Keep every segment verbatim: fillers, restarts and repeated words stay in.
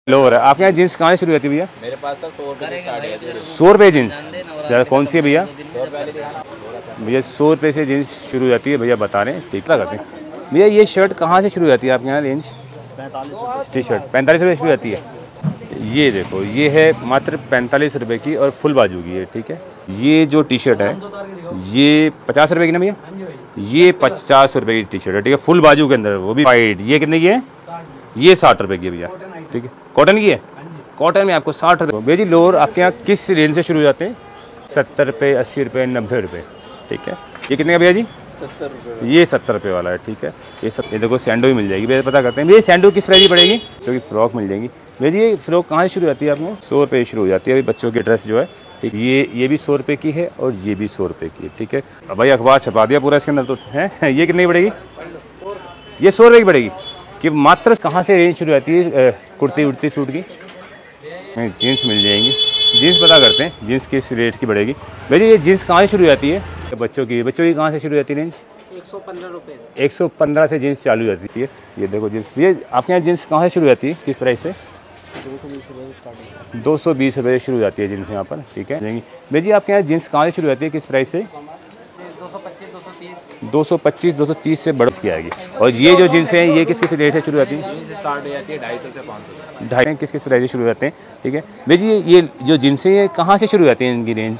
Lower है। आपके यहाँ जीन्स कहाँ से शुरू होती है भैया? मेरे पास सर सौ रुपये स्टार्ट है। सौ रुपये जीन्स ज़्यादा कौन सी है भैया? भैया सौ रुपये से जीन्स शुरू हो जाती है, भैया बता रहे हैं। ठीक क्या करते हैं भैया? ये शर्ट कहाँ से शुरू हो जाती है आपके यहाँ रेंज? पैंतालीस टी शर्ट पैंतालीस रुपये शुरू जाती है। ये देखो, ये है मात्र पैंतालीस रुपये की और फुल बाजू की है। ठीक है, ये जो टी शर्ट है ये पचास रुपये की ना भैया? ये पचास रुपये की टी शर्ट है। ठीक है, फुल बाजू के अंदर, वो भी वाइट। ये कितने की है? ये साठ रुपये की है भैया। ठीक है, कॉटन की है। कॉटन में आपको साठ रुपये। भैया जी लोअर आपके यहाँ किस रेंज से शुरू हो जाते हैं? सत्तर रुपये, अस्सी रुपये, नब्बे रुपये। ठीक है, ये कितने का भैया जी? सत्तर रुपये। ये सत्तर रुपये वाला है। ठीक है, ये सब ये देखो सैंडो भी मिल जाएगी। भैया पता करते हैं भैया सैंडो किस प्राइस की पड़ेगी? बच्चों की फ्रॉक मिल जाएगी। भैया जी ये फ्रॉक कहाँ से शुरू हो जाती है आपको? सौ रुपये शुरू हो जाती है अभी बच्चों की ड्रेस जो है। ठीक, ये ये भी सौ रुपये की है और ये भी सौ रुपये की है। ठीक है, अब भाई अखबार छपा दिया पूरा इसके अंदर तो है। ये कितनी की पड़ेगी? ये सौ रुपये की पड़ेगी। कि मात्र कहाँ से रेंज शुरू होती है कुर्ती उड़ती सूट की? जीन्स मिल जाएंगी। जीन्स पता करते हैं जीन्स किस रेट की पड़ेगी। भैया ये जीन्स कहाँ से शुरू हो जाती है बच्चों की? बच्चों की कहाँ से शुरू हो जाती है रेंज? एक सौ पंद्रह रुपये एक सौ पंद्रह से जीन्स चालू हो जाती है। ये देखो जीन्स। ये आपके यहाँ जीन्स कहाँ से शुरू हो जाती है, किस प्राइस से? दो सौ बीस रुपये शुरू हो जाती है जीन्स यहाँ पर। ठीक है भैया जी आपके यहाँ जीन्स कहाँ से शुरू हो जाती है, किस प्राइस से? दो सौ पच्चीस दो सौ तीस से बढ़ की आएगी। और ये जो जीन्स हैं ये किस किस रेट से शुरू होती है? स्टार्ट हो जाती है ढाई सौ से पाँच सौ। ढाई किस किस प्राइस से शुरू हो जाते हैं? ठीक है भैया जी ये जो जीन्स हैं ये कहाँ से शुरू हो जाती हैं इनकी रेंज?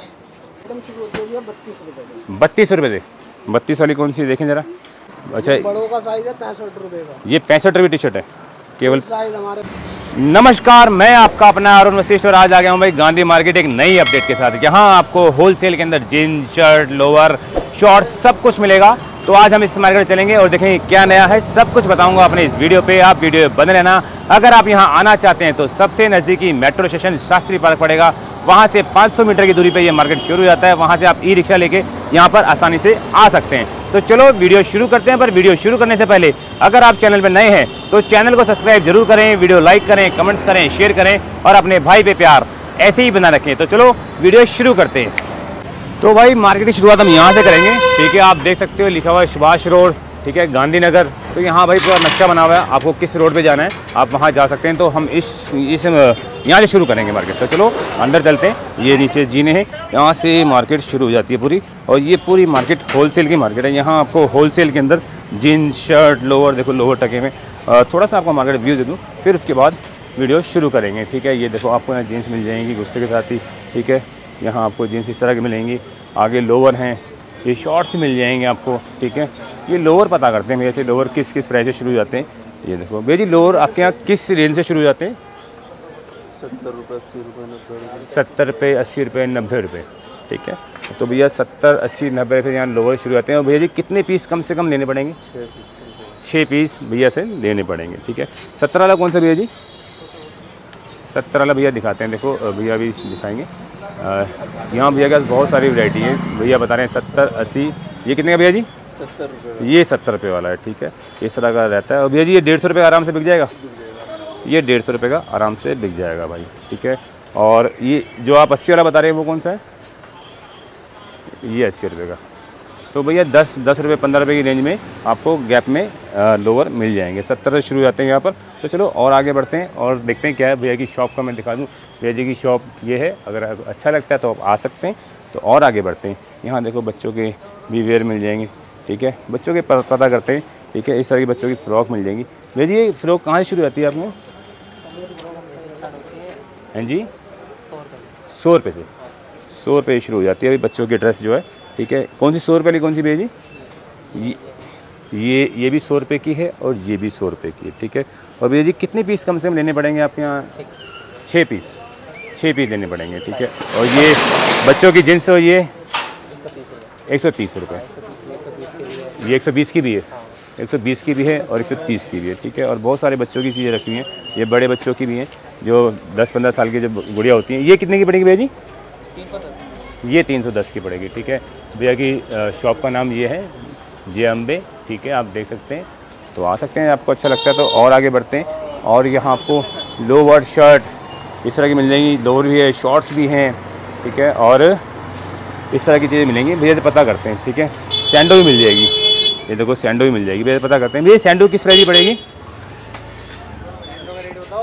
बत्तीस रुपये से। बत्तीस वाली कौन सी देखें ज़रा? अच्छा, बड़ों का साइज है पैंसठ रुपये का। ये पैंसठ रुपये टी शर्ट है केवल। साइज हमारे। नमस्कार, मैं आपका अपना अरुण वशिष्ठ और आज आ गया हूँ भाई गांधी मार्केट एक नई अपडेट के साथ। यहाँ आपको होलसेल के अंदर जीन्स, शर्ट, लोअर, शॉर्ट्स सब कुछ मिलेगा। तो आज हम इस मार्केट में चलेंगे और देखेंगे क्या नया है, सब कुछ बताऊंगा अपने इस वीडियो पे। आप वीडियो बने रहना। अगर आप यहाँ आना चाहते हैं तो सबसे नज़दीकी मेट्रो स्टेशन शास्त्री पार्क पड़ेगा, वहाँ से पाँच सौ मीटर की दूरी पे ये मार्केट शुरू हो जाता है। वहाँ से आप ई रिक्शा लेके यहाँ पर आसानी से आ सकते हैं। तो चलो वीडियो शुरू करते हैं। पर वीडियो शुरू करने से पहले अगर आप चैनल पर नए हैं तो चैनल को सब्सक्राइब जरूर करें, वीडियो लाइक करें, कमेंट्स करें, शेयर करें और अपने भाई पे प्यार ऐसे ही बना रखें। तो चलो वीडियो शुरू करते हैं। तो भाई मार्केट की शुरुआत हम यहाँ से करेंगे। ठीक है, आप देख सकते हो लिखा हुआ है सुभाष रोड। ठीक है, गांधीनगर। तो यहाँ भाई पूरा नक्शा बना हुआ है, आपको किस रोड पे जाना है आप वहाँ जा सकते हैं। तो हम इस इस यहाँ से शुरू करेंगे मार्केट। तो चलो अंदर चलते हैं। ये नीचे जीने हैं, यहाँ से मार्केट शुरू हो जाती है पूरी। और ये पूरी मार्केट होलसेल की मार्केट है। यहाँ आपको होलसेल के अंदर जीन्स, शर्ट, लोअर, देखो लोअर टके में। थोड़ा सा आपको मार्केट व्यू दे दूँ फिर उसके बाद वीडियो शुरू करेंगे। ठीक है, ये देखो आपको यहाँ जीन्स मिल जाएंगी गुस्से के साथ ही। ठीक है, यहाँ आपको जीन्स इस तरह की मिलेंगी। आगे लोअर हैं, ये शॉर्ट्स मिल जाएंगे आपको। ठीक है, ये लोअर पता करते हैं भैया से लोअर किस किस प्राइस से शुरू हो जाते हैं। ये देखो भैया जी लोअर आपके यहाँ किस रेंज से शुरू हो जाते हैं? सत्तर रुपये अस्सी रुपये नब्बे रुपये सत्तर रुपये अस्सी रुपये नब्बे रुपये। ठीक है, तो भैया सत्तर अस्सी नब्बे रुपये यहाँ लोअर शुरू होते हैं। और भैया जी कितने पीस कम से कम लेने पड़ेंगे? छः पीस भैया से लेने पड़ेंगे। ठीक है, सत्तर वाला कौन सा भैया जी? सत्तर वाला भैया दिखाते हैं। देखो भैया अभी दिखाएंगे। यहाँ भैया के पास बहुत सारी वैरायटी है। भैया बता रहे हैं सत्तर अस्सी। ये कितने का भैया जी? सत्तर रुपये। ये सत्तर रुपये वाला है। ठीक है, इस तरह का रहता है। और भैया जी ये डेढ़ सौ रुपये का आराम से बिक जाएगा। ये डेढ़ सौ रुपये का आराम से बिक जाएगा भाई। ठीक है, और ये जो आप अस्सी वाला बता रहे हैं वो कौन सा है? ये अस्सी रुपये का। तो भैया दस दस रुपये पंद्रह रुपये की रेंज में आपको गैप में लोअर मिल जाएंगे। सत्तर से शुरू हो जाते हैं यहाँ पर। तो चलो और आगे बढ़ते हैं और देखते हैं क्या है। भैया की शॉप का मैं दिखा दूँ। भैया जी की शॉप ये है, अगर अच्छा लगता है तो आप आ सकते हैं। तो और आगे बढ़ते हैं। यहाँ देखो बच्चों के भी वेयर मिल जाएंगे। ठीक है, बच्चों के पता करते हैं। ठीक है, इस तरह की बच्चों की फ़्रॉक मिल जाएंगी। भैया जी ये फ़्रॉक कहाँ से शुरू होती है आपको? हाँ जी, सौ रुपये से। सौ रुपये शुरू हो जाती है अभी बच्चों की ड्रेस जो है। ठीक है, कौन सी सौ रुपये वाली कौन सी भैया जी? ये ये ये भी सौ रुपये की है और ये भी सौ रुपये की है। ठीक है, और भैया जी कितने पीस कम से कम लेने पड़ेंगे आपके यहाँ? छः पीस छः पीस लेने पड़ेंगे। ठीक है, और ये बच्चों की जींस हो ये एक सौ तीस रुपये। ये एक सौ बीस की भी है, एक सौ बीस की भी है और एक सौ तीस की भी है। ठीक है, और बहुत सारे बच्चों की चीज़ें रखी हैं। ये बड़े बच्चों की भी हैं जो दस पंद्रह साल की जो गुड़िया होती हैं। ये कितने की पड़ेगी भैया जी? ये तीन सौ दस की पड़ेगी। ठीक है, भैया की शॉप का नाम ये है जे अम्बे। ठीक है, आप देख सकते हैं। तो आ सकते हैं, आपको अच्छा लगता है तो। और आगे बढ़ते हैं। और यहाँ आपको लोअर, शर्ट इस तरह की मिल जाएंगी। लोअर भी है, शॉर्ट्स भी हैं। ठीक है, और इस तरह की चीज़ें मिलेंगी। भैया से पता करते हैं। ठीक है, सैंडो भी मिल जाएगी। ये देखो सैंडो भी मिल जाएगी। भैया पता करते हैं। भैया सैंडो किस प्राइस की पड़ेगी?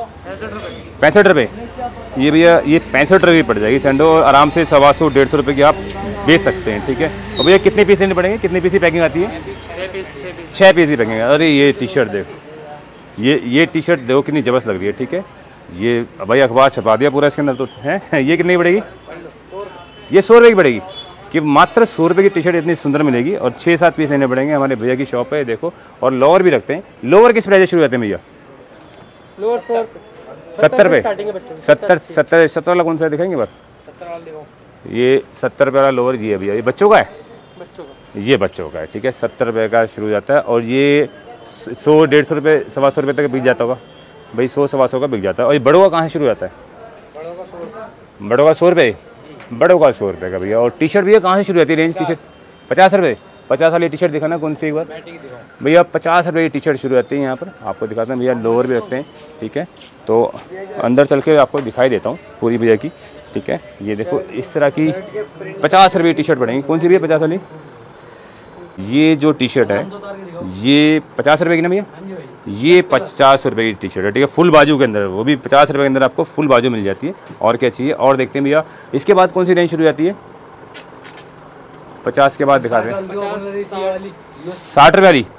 पैंसठ रुपये ये भैया, ये पैंसठ रुपये पड़ जाएगी सैंडो, और आराम से सवा सौ डेढ़ सौ रुपये की आप बेच सकते हैं, ठीक है। और भैया कितने पीस लेने पड़ेंगे, कितने पीस की पैकिंग आती है? छः पीस की पैकिंग। अरे ये टी शर्ट देखो, ये ये टी शर्ट देखो कितनी जबरदस्त लग रही है, ठीक है। ये भाई अखबार छपा दिया पूरा इसके अंदर तो है। ये कितनी पड़ेगी? ये सौ रुपये की पड़ेगी, कि मात्र सौ रुपये की टी शर्ट इतनी सुंदर मिलेगी, और छः सात पीस लेने पड़ेंगे। हमारे भैया की शॉप है, देखो। और लोअर भी रखते हैं। लोअर किस प्राइस से शुरू होते हैं भैया? लोअर सौ सत्तर रुपये, सत्तर सत्तर सत्तर वाला कौन सा दिखाएंगे बार? ये सत्तर रुपये वाला लोअर ये है भैया, ये बच्चों का है, बच्चों का, ये बच्चों का है, ठीक है। सत्तर रुपये का शुरू हो जाता है, और ये सौ डेढ़ सौ रुपये सवा सौ रुपये तक बिक जाता होगा भाई, सौ सवा सौ का बिक जाता है। और ये बड़ों का कहाँ से शुरू होता है? बड़ों का सौ रुपये, बड़ों का सौ रुपये का भैया। और टी शर्ट भैया कहाँ से शुरू होती है रेंज? टी शर्ट पचास रुपये, पचास वाली टी शर्ट दिखाना कौन सी एक बार भैया? पचास रुपये की टी शर्ट शुरू होती है यहाँ पर, आपको दिखाते हैं भैया। लोअर भी रखते हैं, ठीक है। तो अंदर चल के आपको दिखाई देता हूँ पूरी भैया की, ठीक है। ये देखो इस तरह की पचास रुपये की टी शर्ट पड़ेंगी। कौन सी भैया पचास वाली? ये जो टी शर्ट है ये पचास रुपये की ना भैया? ये पचास रुपये की टी शर्ट है, ठीक है। फुल बाजू के अंदर, वो भी पचास रुपये के अंदर आपको फुल बाजू मिल जाती है। और क्या चाहिए? और देखते हैं भैया इसके बाद कौन सी रेंज शुरू हो जाती है? पचास के बाद दिखाते हैं साठ रुपये वाली,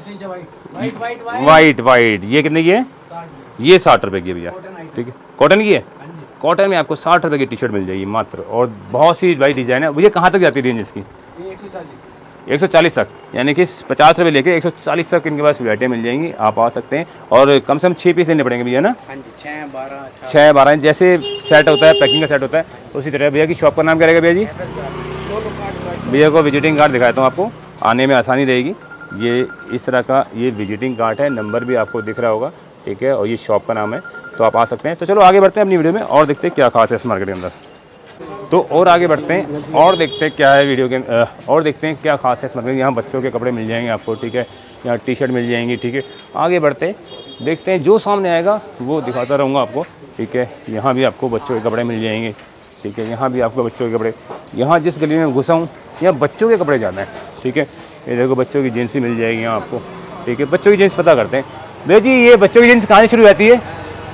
वाइट वाइट ये कितने की है? ये साठ रुपये की है भैया, ठीक है। कॉटन की है, कॉटन में आपको साठ रुपये की टी शर्ट मिल जाएगी मात्र। और बहुत सी भाई डिज़ाइन है भैया। कहाँ तक जाती है रेंज इसकी? एक सौ चालीस तक, यानी कि पचास रुपये लेके एक सौ चालीस तक इनके पास वैरायटियाँ मिल जाएंगी, आप आ सकते हैं। और कम से कम छः पीस लेने पड़ेंगे भैया ना? छः बारह छः बारह जैसे सेट होता है, पैकिंग का सेट होता है, उसी तरह। भैया की शॉप का नाम क्या रहेगा भैया जी? भैया को विजिटिंग कार्ड दिखाता हूँ आपको, आने में आसानी रहेगी। ये इस तरह का ये विजिटिंग कार्ड है, नंबर भी आपको दिख रहा होगा, ठीक है। और ये शॉप का नाम है, तो आप आ सकते हैं। तो चलो आगे बढ़ते हैं अपनी वीडियो में और देखते हैं क्या खास है इस मार्केट के अंदर। तो और आगे बढ़ते हैं और देखते हैं क्या है वीडियो के, और देखते हैं क्या खास है इस मार्केट में। यहाँ बच्चों के कपड़े मिल जाएंगे आपको, ठीक है। यहाँ टी शर्ट मिल जाएंगी, ठीक है। आगे बढ़ते हैं, देखते हैं जो सामने आएगा वो दिखाता रहूँगा आपको, ठीक है। यहाँ भी आपको बच्चों के कपड़े मिल जाएंगे, ठीक है। यहाँ भी आपको बच्चों के कपड़े, यहाँ जिस गली में घुसा हूँ यहाँ बच्चों के कपड़े ज़्यादा हैं, ठीक है। ये देखो बच्चों की जीन्स मिल जाएगी यहाँ आपको, ठीक है। बच्चों की जीन्स पता करते हैं भैया जी, ये बच्चों की जीन्स कहाँ से शुरू होती है?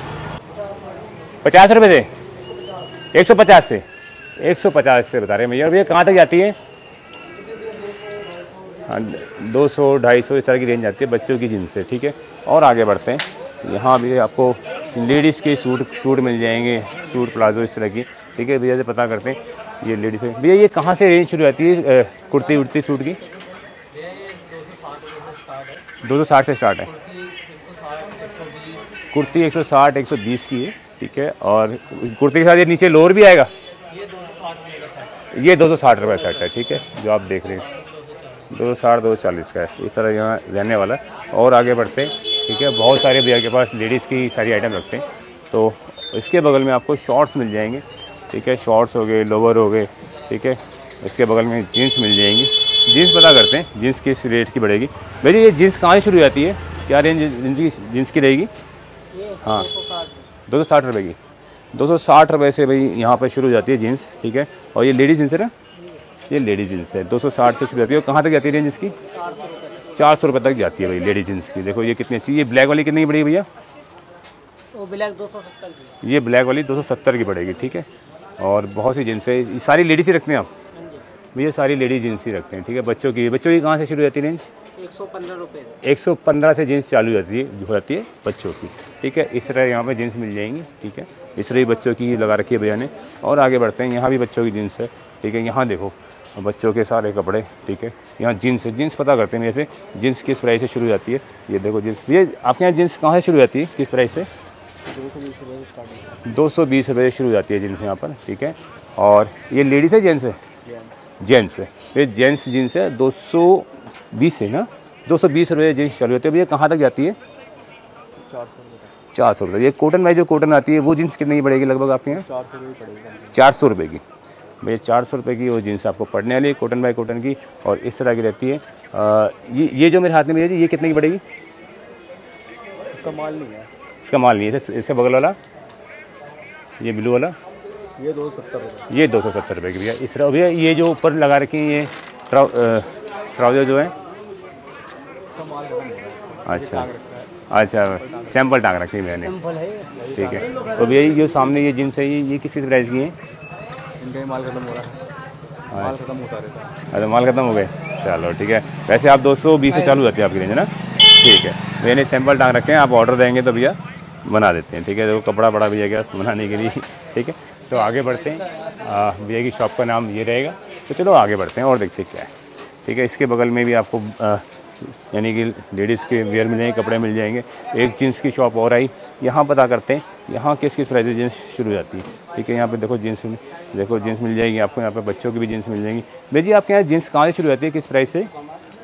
पचास रुपये से, एक सौ पचास से, एक सौ पचास से बता रहे हैं भैया। भैया कहाँ तक जाती है? हाँ, दो सौ ढाई सौ इस तरह की रेंज आती है बच्चों की जीन्स से, ठीक है। और आगे बढ़ते हैं, यहाँ भी आपको लेडीज़ के सूट सूट मिल जाएंगे, सूट प्लाजो इस तरह की, ठीक है। भैया से पता करते हैं ये लेडीज़ है। भैया ये कहाँ से रेंज शुरू होती है कुर्ती उड़ती सूट की? दो सौ साठ से स्टार्ट है कुर्ती, एक सौ साठ एक सौ बीस की है, ठीक है। और कुर्ती के साथ ये नीचे लोअर भी आएगा, ये दो सौ साठ रुपये सेट है, ठीक है। जो आप देख रहे हैं दो सौ साठ दो सौ चालीस का है, इस तरह यहाँ रहने वाला है। और आगे बढ़ते हैं, ठीक है। बहुत सारे भैया के पास लेडीज़ की सारी आइटम रखते हैं। तो इसके बगल में आपको शॉर्ट्स मिल जाएंगे, ठीक है। शॉर्ट्स हो गए, लोवर हो गए, ठीक है। इसके बगल में जीन्स मिल जाएंगी। जीन्स पता करते हैं जीन्स किस रेट की पड़ेगी भैया? ये जीन्स कहाँ से शुरू हो जाती है? क्या रेंज जीन्स की जीन्स की रहेगी? हाँ, दो सौ साठ रुपये की, दो सौ साठ रुपये से भाई यहाँ पर शुरू हो जाती है जीन्स, ठीक है। और ये लेडीज़ जीन्स है ना, ये लेडीज़ जीन्स है, दो सौ साठ से शुरू होती है। और कहाँ तक जाती है रेंज इसकी? चार सौ रुपये तक जाती है भाई लेडीज़ जीन्स की। देखो ये कितनी अच्छी, ये ब्लैक वाली कितनी की पड़ेगी भैया? वो ब्लैक दो सौ सत्तर की, ये ब्लैक वाली दो सौ सत्तर की पड़ेगी, ठीक है। और बहुत सी जीन्स है, सारी लेडीज़ ही रखते हैं आप भैया? सारी लेडीज जीन्स ही रखते हैं, ठीक है। बच्चों की बच्चों की कहाँ से शुरू हो जाती है रेंज? एक सौ पंद्रह रुपये, एक सौ पंद्रह से जीन्स चालू हो जाती है, हो जाती है बच्चों की, ठीक है। इस तरह यहाँ पे जीन्स मिल जाएंगी, ठीक है। इस तरह ही बच्चों की लगा रखी है भैया ने। और आगे बढ़ते हैं, यहाँ भी बच्चों की जीन्स है, ठीक है। यहाँ देखो बच्चों के सारे कपड़े, ठीक है। यहाँ जीन्स है, जीन्स पता करते हैं जैसे जीन्स किस प्राइस से शुरू हो जाती है। ये देखो जीन्स, ये आपके यहाँ जीन्स कहाँ से शुरू हो जाती है, किस प्राइस से? दो सौ बीस रुपये से शुरू हो जाती है जीन्स यहाँ पर, ठीक है। और ये लेडीज़ है जेंट्स है? जेंट्स है, ये जेंट्स जीन्स है, दो सौ बीस से ना, दो सौ बीस रुपये जीन्स चालू होती है भैया। कहाँ तक जाती है? चार सौ रुपये चार सौ रुपये ये कॉटन में जो कॉटन आती है वो जीन्स कितनी की पड़ेगी लगभग आपके यहाँ? चार सौ रुपये पड़ेगी, चार सौ रुपये की भैया, चार सौ रुपये की वो जीन्स आपको पड़ने वाली है कॉटन बाई कॉटन की। और इस तरह की रहती है। आ, ये ये जो मेरे हाथ में भैया जी, ये कितने की पड़ेगी? इसका माल नहीं है, इसका माल नहीं है। इससे बगल वाला ये ब्लू वाला, ये दो सौ सत्तर रुपये ये दो सौ सत्तर रुपये की भैया। इस तरह भैया ये जो ऊपर लगा रखी है ये ट्राउ ट्राउज़र जो है, इसका माल खत्म हो रहा है। अच्छा अच्छा, सैंपल टांग रखी है मैंने, सिंपल है। ठीक है। तो भैया ये जो सामने ये जीन्स है ये ये किस किस प्राइस की है? इनका ही माल खत्म हो रहा है, माल खत्म होता रहता है। अच्छा, माल खत्म हो गए, चलो ठीक है। वैसे आप दो सौ बीस से चालू होती है आपकी रेंज है ना, ठीक है। मैंने सैंपल टांग रखे हैं, आप ऑर्डर देंगे तो भैया बना देते हैं, ठीक है। देखो कपड़ा बड़ा भैया क्या बनाने के लिए, ठीक है। तो आगे बढ़ते हैं, भैया की शॉप का नाम ये रहेगा। तो चलो आगे बढ़ते हैं और देखते हैं क्या है, ठीक है। इसके बगल में भी आपको आ, यानी कि लेडीज़ के वेयर मिल जाएंगे, कपड़े मिल जाएंगे। एक जीन्स की शॉप और आई, यहाँ पता करते हैं यहाँ किस किस प्राइस से जीन्स शुरू हो जाती है, ठीक है। यहाँ पे देखो जीन्स, देखो जीन्स मिल जाएगी आपको, यहाँ पे बच्चों की भी जीन्स मिल जाएंगी। भैया जी आपके यहाँ जीन्स कहाँ से शुरू होती है, किस प्राइस से?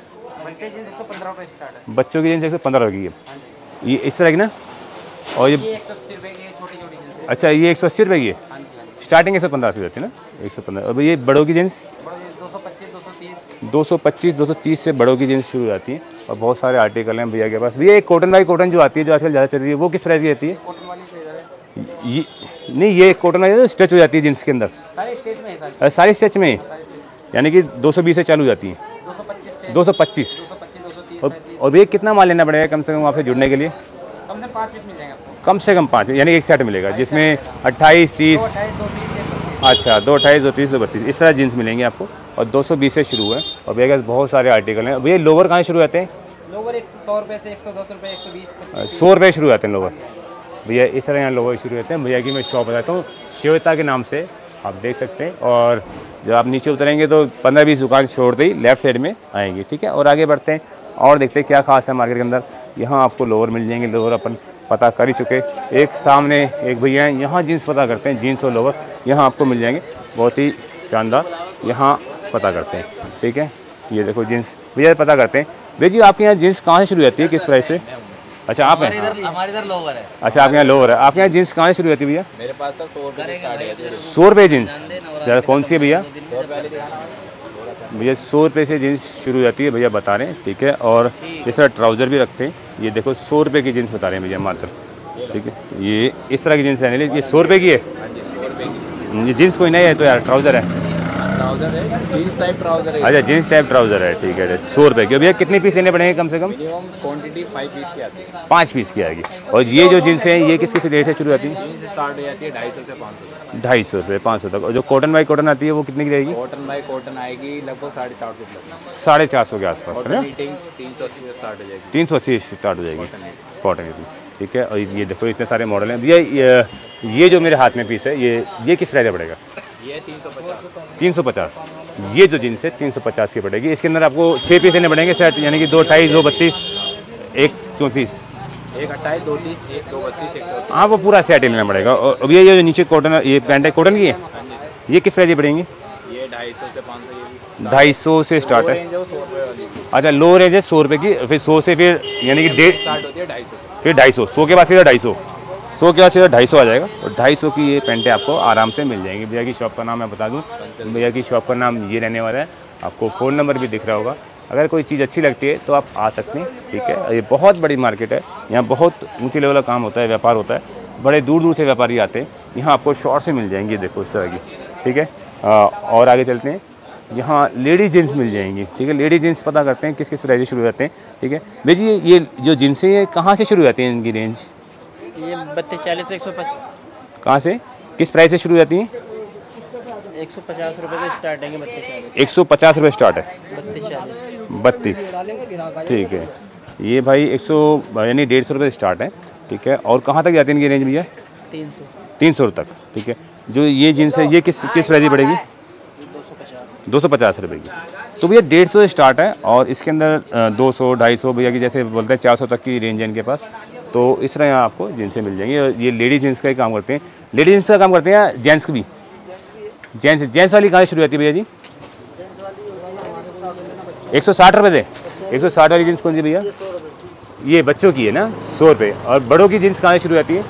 बच्चों की जीन्स एक सौ पंद्रह रुपये की है, ये इस तरह की ना, और ये एक सौ अस्सी रुपये की छोटी छोटी जींस है। अच्छा, ये एक सौ अस्सी रुपये की है, स्टार्टिंग एक सौ पंद्रह से जाती है ना, एक सौ पंद्रह। और ये बड़ों की जीन्स दो सौ पच्चीस दो सौ तीस दो सौ पच्चीस दो सौ तीस से बड़ों की जीन्स शुरू हो जाती है। और बहुत सारे आर्टिकल हैं भैया के पास। भैया एक कॉटन बाई कॉटन जो आती है, जो आजकल ज़्यादा चल रही है, वो किस प्राइस की रहती है? कॉटन वाली से इधर है। ये नहीं, ये कॉटन वाली स्ट्रेच हो जाती है जीन्स के अंदर, सारे स्टेज में है सारे। अरे सारी स्ट्रेच में, यानी कि दो सौ बीस से चालू हो जाती है, दो सौ पच्चीस से दो सौ पच्चीस। दो सौ पच्चीस दो सौ तीस और और भैया कितना माल लेना पड़ेगा कम से कम आपसे जुड़ने के लिए? कम से कम पाँच पीस मिल जाएंगे आपको। कम से कम पाँच, यानी एक सेट मिलेगा जिसमें अट्ठाईस तीस, दो अट्ठाईस दो तीस एक बत्तीस। अच्छा दो अट्ठाईस दो तीस दो बत्तीस इस तरह जीन्स मिलेंगे आपको। और दो सौ बीस से शुरू है। और भैया के पास बहुत सारे आर्टिकल हैं। भैया लोवर कहाँ शुरू होते हैं? लोवर एक सौ रुपये से एक सौ दस रुपये एक सौ बीस सौ रुपये शुरू होते हैं लोवर। भैया इस तरह यहाँ लोवर शुरू होते हैं। भैया की मैं शॉप बताता हूँ, श्वेता के नाम से आप देख सकते हैं। और जब आप नीचे उतरेंगे तो पंद्रह बीस दुकान छोड़ते ही लेफ्ट साइड में आएंगी, ठीक है। और आगे बढ़ते हैं और देखते हैं क्या खास है मार्केट के अंदर। यहाँ आपको लोवर मिल जाएंगे, लोवर अपन पता कर ही चुके। एक सामने एक भैया हैं, यहाँ जीन्स पता करते हैं, जीन्स और लोवर यहाँ आपको मिल जाएंगे, बहुत ही शानदार। यहाँ पता करते हैं, ठीक है। ये देखो जीन्स भैया पता करते हैं। भैया जी आपके यहाँ जीन्स कहाँ से शुरू होती है, किस प्राइस से? अच्छा आप हैं, हमारे इधर लोवर है। अच्छा आपके यहाँ लोवर है। आपके यहाँ जीन्स कहाँ से शुरू होती है भैया? मेरे पास सर सौ रुपये स्टार्ट है। सौ रुपये जीन्स, ज़्यादा कौन सी है भैया? भैया सौ रुपये से जीन्स शुरू हो जाती है, भैया बता रहे हैं, ठीक है। और इस तरह ट्राउज़र भी रखते हैं। ये देखो सौ रुपये की जीन्स बता रहे हैं भैया मात्र, ठीक है। ये इस तरह की जीन्स है, ये सौ रुपये की है। ये जीन्स कोई नहीं है तो यार ट्राउज़र है, ट्राउजर है, जीन्स टाइप ट्राउजर है। अच्छा जीन्स टाइप ट्राउज़र है, ठीक है। सौ रुपये की। भैया कितने पीस लेने पड़ेंगे कम से कम? मिनिमम क्वांटिटी फाइव पीस की आती है। पाँच पीस की आएगी। और ये जो जीन्स हैं ये किस किस रेट से शुरू होती है? जीन्स स्टार्ट हो जाती है ढाई सौ से पाँच सौ। ढाई सौ रुपये पाँच सौ तक। और जो कॉटन बाई कॉटन आती है वो कितने की रहेगी? कॉटन बाई कॉटन आएगी लगभग साढ़े चार सौ प्लस, साढ़े चार सौ के आसपास है ना, मीटिंग तीन सौ अस्सी से स्टार्ट हो जाएगी। तीन सौ अस्सी स्टार्ट हो जाएगी कॉटन की, ठीक है। और ये देखो इतने सारे मॉडल हैं भैया। ये, ये जो मेरे हाथ में पीस है ये ये किस प्राइस पड़ेगा? ये तीन सौ पचास। तीन सौ पचास। ये जो जीन्स है तीन सौ पचास की पड़ेगी। इसके अंदर आपको छः पीस लेने पड़ेंगे सेट, यानी कि दो अट्ठाईस दो बत्तीस एक चौंतीस, एक अट्ठाईस दो तीस एक दो बत्तीस एक चौंतीस। हाँ वो पूरा सेट ही लेना पड़ेगा। और भैया ये जो नीचे कॉटन ये पैंट है कॉटन की है, ये किस प्राइस की पड़ेंगी? ये ढाई सौ से पाँच सौ। ये भी ढाई सौ से स्टार्ट है। रेंज है वो सौ रुपये वाली अच्छा लो रेंज है सौ रुपये की, फिर सौ से फिर यानी कि डेढ़ स्टार्ट होती है ढाई सौ। फिर ढाई सौ, सौ के बाद सीधा ढाई सौ, सौ के बाद सीधा ढाई सौ आ जाएगा। और ढाई सौ की ये पैंटें आपको आराम से मिल जाएंगी। भैया की शॉप का नाम मैं बता दूं, भैया की शॉप का नाम ये रहने वाला है। आपको फ़ोन नंबर भी दिख रहा होगा। अगर कोई चीज़ अच्छी लगती है तो आप आ सकते हैं, ठीक है। ये बहुत बड़ी मार्केट है, यहाँ बहुत ऊँचे लेवल का काम होता है, व्यापार होता है, बड़े दूर दूर से व्यापारी आते हैं। यहाँ आपको शॉर्ट से मिल जाएंगी, देखो इस तरह की, ठीक है। आ, और आगे चलते हैं, यहाँ लेडीज़ जीन्स मिल जाएंगी, ठीक है। लेडीज़ जीन्स पता करते हैं किस किस प्राइस से शुरू होते हैं, ठीक है। भैया जी ये ये जो जीन्स है ये कहाँ से शुरू होती हैं, इनकी रेंज? ये बत्तीस चालीस एक सौ पचास। कहाँ से किस प्राइस से शुरू हो जाती हैं? एक सौ पचास रुपये से स्टार्ट है बत्तीस चालीस। एक सौ पचास रुपये स्टार्ट है, बत्तीस चालीस बत्तीस, ठीक है। ये भाई एक सौ यानी डेढ़ सौ रुपये स्टार्ट है, ठीक है। और कहाँ तक जाती है इनकी रेंज भैया? तीन सौ तीन सौ तक, ठीक है। जो ये जीन्स है ये किस किस प्राइस की पड़ेगी? दो सौ पचास। दो सौ पचास रुपये की। तो भैया डेढ़ सौ से स्टार्ट है और इसके अंदर दो सौ ढाई सौ भैया की जैसे बोलते हैं चार सौ तक की रेंज है इनके पास। तो इस तरह यहाँ आपको जीन्सें मिल जाएंगी। और ये लेडीज जीन्स का ही काम करते हैं, लेडीज जीन्स का काम करते हैं, जेंट्स का भी। जेंट्स जेंट्स वाली कहाँ से शुरू होती है भैया जी? एक सौ साठ रुपये से। एक सौ साठ वाली जीन्स कौन सी भैया? ये बच्चों की है ना, सौ रुपये। और बड़ों की जीन्स कहाँ से शुरू होती है?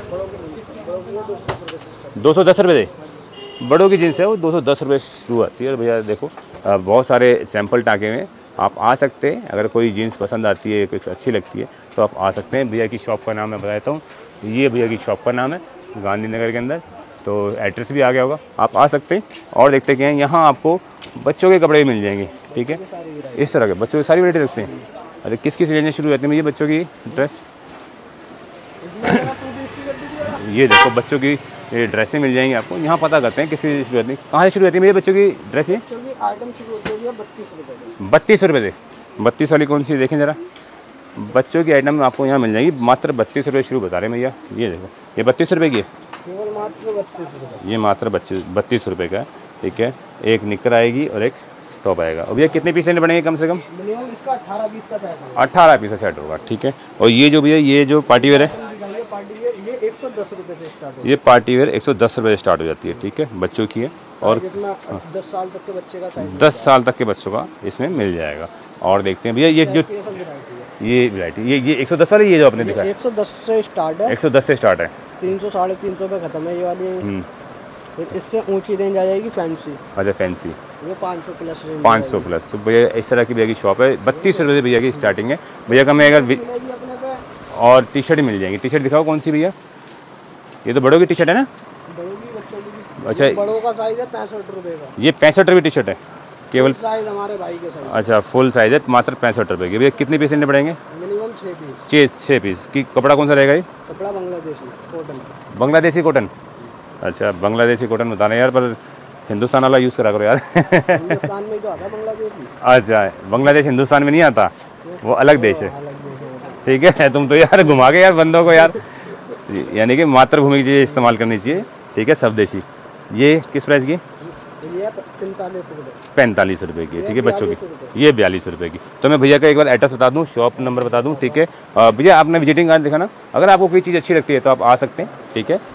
दो सौ दस रुपये से। बड़ों की जीन्स है वो दो सौ दस रुपये शुरू आती है। और भैया देखो बहुत सारे सैंपल टाँके हुए हैं, आप आ सकते हैं। अगर कोई जीन्स पसंद आती है, कुछ अच्छी लगती है तो आप आ सकते हैं। भैया की शॉप का नाम मैं बताता हूँ, ये भैया की शॉप का नाम है गांधीनगर के अंदर। तो एड्रेस भी आ गया होगा, आप आ सकते हैं। और देखते क्या है, यहाँ आपको बच्चों के कपड़े भी मिल जाएंगे, ठीक है। इस तरह के बच्चों की सारी वैरायटी रखते हैं। अरे किस किस रेंज में शुरू रहती है ये बच्चों की ड्रेस? ये देखो बच्चों की ये ड्रेसें मिल जाएंगी आपको। यहाँ पता करते हैं किसी से शुरू होती है, कहाँ से शुरू होती है मेरे बच्चों की ड्रेसें? आइटम शुरू होती है बत्तीस रुपये से। बत्तीस रुपये से। बत्तीस वाली कौन सी देखें ज़रा। बच्चों की आइटम आपको यहाँ मिल जाएगी मात्र बत्तीस रुपये शुरू बता रहे हैं भैया। ये देखो ये बत्तीस रुपये की है, केवल मात्र बत्तीस रुपये। ये मात्र बत्तीस बत्तीस रुपये का है, ठीक है। एक निकर आएगी और एक टॉप आएगा। और भैया कितने पीस लेने पड़ेंगे कम से कम? मिनिमम इसका अठारह पीस का सेट होगा। अट्ठारह पीस का सेट होगा, ठीक है। और ये जो भैया ये जो पार्टी वेयर है, पार्टी वेयर ये एक सौ दस रुपये से स्टार्ट होगा। ये पार्टी वेयर एक सौ दस रुपये से स्टार्ट हो जाती है, ठीक है। बच्चों की है और दस साल तक के बच्चे का साइज, दस साल तक के बच्चों का इसमें मिल जाएगा। और देखते हैं भैया ये जो ये वैरायटी ये ये एक सौ दस वाली ये जो आपने दिखाया एक सौ दस से स्टार्ट है। एक सौ दस से स्टार्ट है, तीन सौ साढ़े तीन सौ पे खत्म है ये वाली। फिर इससे ऊंची रेंज आ जाएगी फैंसी। अच्छा फैंसी ये पाँच सौ प्लस रेंज, पाँच सौ प्लस। तो भैया इस तरह की भैया की शॉप है। बत्तीस रुपये से भैया की स्टार्टिंग है। भैया का मैं अगर मिलेगी अपने पे। और टी शर्ट मिल जाएंगी। टी शर्ट दिखाओ कौन सी भैया? ये तो बड़ों की टी शर्ट है ना? बड़ों की बच्चों की। अच्छा बड़ों का साइज है पैंसठ रुपये का। ये पैंसठ रुपये टी शर्ट है केवल? साइज हमारे भाई के साइज। अच्छा फुल साइज है मात्र पैंसठ रुपये की। भैया कितने पीस लेने पड़ेंगे? मिनिमम छः पीस। छः छः पीस की। कपड़ा कौन सा रहेगा ये? कपड़ा बांग्लादेशी कॉटन। बांग्लादेशी कॉटन। अच्छा बांग्लादेशी कॉटन बता रहे यार, पर हिंदुस्तान वाला यूज़ करा करो यार। हिंदुस्तान में तो आता बांग्लादेश में। अच्छा बांग्लादेश हिंदुस्तान में नहीं आता, वो अलग देश है, ठीक है। तुम तो यार घुमा के यार बंदों को यार, यानी कि मातृभूमि की चीज़ें इस्तेमाल करनी चाहिए, ठीक है। सब देशी। ये किस प्राइस की? पैंतालीस रुपये। पैंतालीस रुपये की, ठीक है बच्चों की। ये बयालीस रुपये की। तो मैं भैया का एक बार एड्रेस बता दूं, शॉप नंबर बता दूं, ठीक है। भैया आपने विजिटिंग कार्ड दिखाना, अगर आपको कोई चीज़ अच्छी लगती है तो आप आ सकते हैं, ठीक है।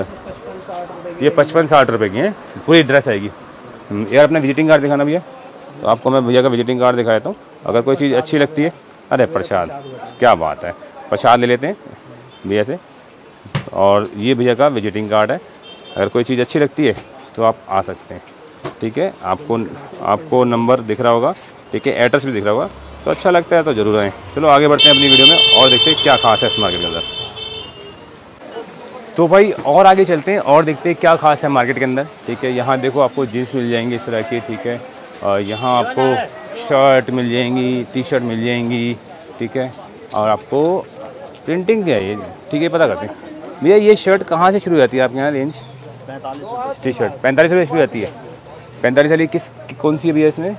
ये पचपन साठ रुपये की है, पूरी ड्रेस आएगी। यार अपना विजिटिंग कार्ड दिखाना भैया। तो आपको मैं भैया का विजिटिंग कार्ड दिखा देता हूँ। अगर कोई चीज़ अच्छी लगती है, अरे प्रसाद, क्या बात है, प्रसाद ले लेते हैं भैया से। और ये भैया का विजिटिंग कार्ड है। अगर कोई चीज़ अच्छी लगती है तो आप आ सकते हैं, ठीक है। आपको आपको नंबर दिख रहा होगा, ठीक है, एड्रेस भी दिख रहा होगा। तो अच्छा लगता है तो ज़रूर आएँ। चलो आगे बढ़ते हैं अपनी वीडियो में और देखते हैं क्या खास है इस मार्केट के अंदर। तो भाई और आगे चलते हैं और देखते हैं क्या खास है मार्केट के अंदर, ठीक है। यहाँ देखो आपको जीन्स मिल जाएंगी इस तरह की, ठीक है। और यहाँ आपको शर्ट मिल जाएंगी, टी शर्ट मिल जाएंगी, ठीक है। और आपको प्रिंटिंग क्या है ये, ठीक है, पता करते हैं। भैया ये शर्ट कहाँ से शुरू हो जाती है आपके यहाँ रेंज? पैंतालीस। टी शर्ट पैंतालीस रुपये शुरू जाती है। पैंतालीस वाली किस कौन सी है भैया इसमें?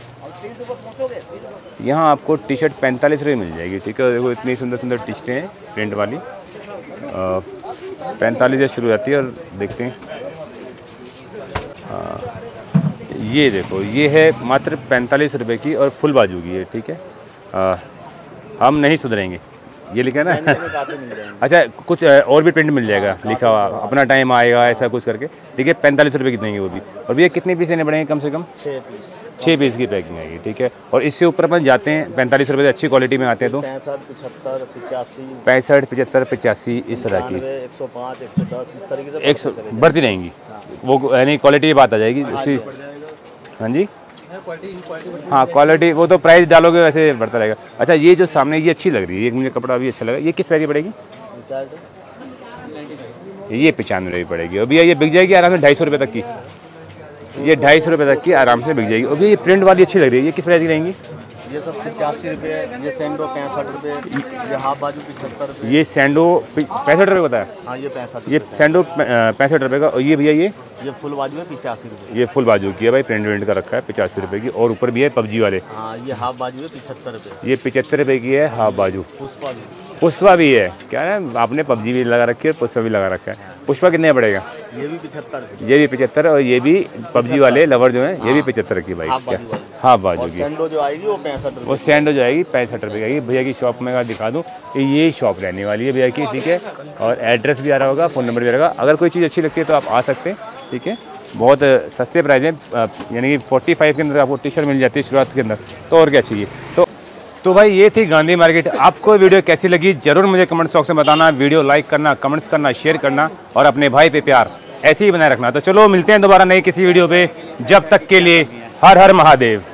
यहाँ आपको टी शर्ट पैंतालीस रुपये मिल जाएगी, ठीक है। देखो इतनी सुंदर सुंदर टी शर्टें हैं प्रिंट वाली, पैंतालीस से शुरू हो जाती है। और देखते हैं आ, ये देखो ये है मात्र पैंतालीस रुपये की और फुल बाजू की है, ठीक है। आ, हम नहीं सुधरेंगे, ये लिखा है ना। अच्छा कुछ और भी प्रिंट मिल जाएगा लिखा हुआ, अपना टाइम आएगा ऐसा कुछ करके, ठीक है। पैंतालीस रुपये की देंगे वो भी। और भैया कितने पीस लेने पड़ेंगे कम से कम? छः पीस। छः पीस की पैकिंग आएगी, ठीक है। और इससे ऊपर अपन जाते हैं पैंतालीस रुपये से अच्छी क्वालिटी में आते हैं तो पैंसठ पचहत्तर पिचासी पैंसठ पचहत्तर पचासी इस तरह की एक सौ पाँच एक सौ दस इस तरीके से एक सौ बढ़ती रहेंगी। वो यानी क्वालिटी की बात आ जाएगी उसी। हाँ जी हाँ क्वालिटी वो तो प्राइस डालोगे वैसे बढ़ता रहेगा। अच्छा ये जो सामने ये अच्छी लग रही है, मुझे कपड़ा भी अच्छा लगा। ये किस प्राइस की पड़ेगी? ये पचानवे रुपये पड़ेगी। और भैया ये बिक जाएगी आराम से ढाई सौ रुपये तक की। ये ढाई सौ रुपये तक की आराम से बिक जाएगी। और भैया ये प्रिंट वाली अच्छी लग रही है, ये किस प्राइस की रहेंगी? ये सब पचासी रुपये, ये सैंडो पैंसठ रुपये, ये हाफ बाजू पचहत्तर रुपये। ये सैंडो पैंसठ रुपये होता है? हाँ ये पैंसठ। ये सैंडो पैंसठ रुपये का। और ये भैया ये ये फुल बाजू है पिचासी रुपये। ये फुल बाजू की है भाई, प्रिंट वेंट का रखा है पचासी रुपये की। और ऊपर भी है पबजी वाले। हाँ ये हाफ बाजू है पचहत्तर रुपये। ये पचहत्तर रुपये की है हाफ बाजू। पुष्पा भी पुष्पा भी है, क्या है आपने पबजी भी लगा रखी है, पुष्पा भी लगा रखा है। पुष्पा कितने पड़ेगा? ये भी पचहत्तर। ये भी पचहत्तर और ये भी पबजी वाले लवर जो हैं ये भी पचहत्तर की भाई। क्या हाफ बाजू की। सैंडो जो आएगी वो पैंसठ रुपये। वो सैंडो जो आएगी पैंसठ रुपये की। भैया की शॉप में दिखा दूँ, ये शॉप रहने वाली है भैया की, ठीक है। और एड्रेस भी आ रहा होगा, फ़ोन नंबर भी आ रहा होगा। अगर कोई चीज़ अच्छी लगती है तो आप आ सकते हैं, ठीक है। बहुत सस्ते प्राइस हैं, यानी कि फोर्टी फाइव के अंदर आपको टी शर्ट मिल जाती है शुरुआत के अंदर, तो और क्या चाहिए। तो तो भाई ये थी गांधी मार्केट। आपको वीडियो कैसी लगी जरूर मुझे कमेंट बॉक्स में बताना। वीडियो लाइक करना, कमेंट्स करना, शेयर करना और अपने भाई पे प्यार ऐसे ही बनाए रखना। तो चलो मिलते हैं दोबारा नई किसी वीडियो पे, जब तक के लिए हर हर महादेव।